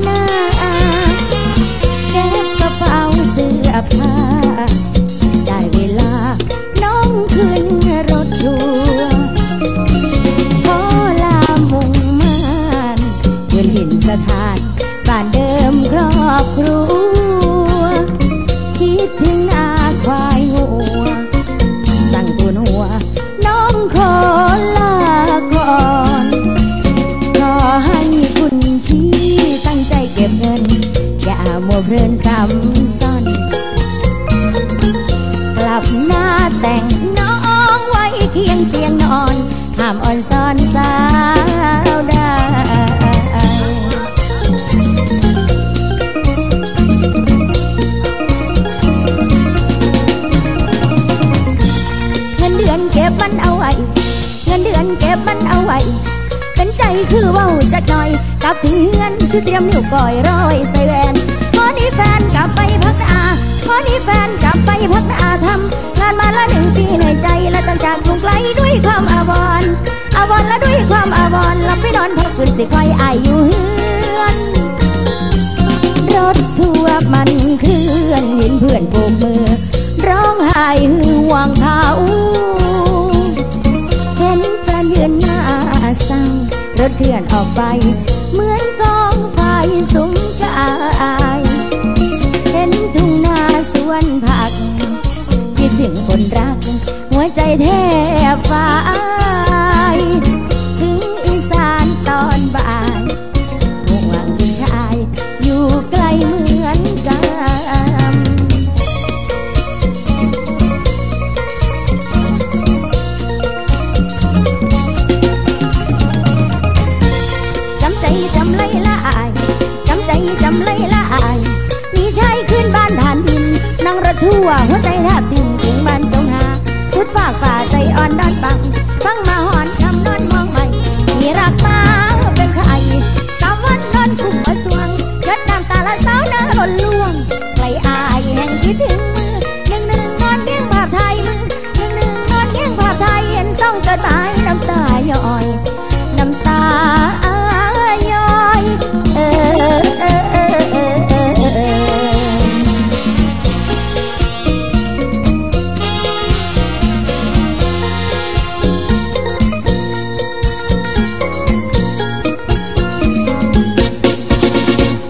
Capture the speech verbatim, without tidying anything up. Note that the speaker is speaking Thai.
หน้าเก็บกระเป๋าเสื้อผ้าได้เวลาน้องขึ้นรถทัวร์ขอลามุ่งมั่นเพื่อนหินสถานบ้านเดิมครอบครัวคิดถึงนาควายงัวสั่งตูนหัวน้องขอลาก่อนขอให้คุณพี่ตั้งใจเก็บเงินอย่ามัวเพลินซ้ำซ้อนกลับหน้าแต่งน้องไว้เคียงเตียงนอนห้ามอ่อนซ้อนสาวได้เงินเดือนเก็บมันเอาไว้เงินเดือนเก็บมันเอาไว้เป็นใจคือเว้าจักหน่อยกลับถึงเฮือนคือเตรียมนิ้วก้อยร้อยใส่แหวนขอนี้แฟนกลับไปพักอาขอนี้แฟนกลับไปพักอาทำงานมาละหนึ่งปีในใจและตั้งจากกรุงไกลด้วยความอาวรณ์อาวรณ์และด้วยความอาวรณ์หลับไปนอนพักฟื้นสิคอยอายอยู่เฮือนรถทัวร์มันเคลื่อนเห็นเพื่อนโบกมือร้องไห้หือหวังเขาเห็นแฟนยืนหน้าเศร้ารถเคลื่อนออกไปเหมือนกองไฟสุมกายเห็นทุ่งนาสวนผักคิดถึงคนรักหัวใจแทบวายถึงอีสานตอนบ่ายห่วงผู้ชายอยู่ไกลเหมือนกันจำใจจำเลยละอายจำใจจำเลยละอายมีชายขึ้นบ้านฐานดินนั่งรถทั่วหัวใจแทบสิ้นถึงบ้านจงหาสุดฝากฝ่าใจอ่อนด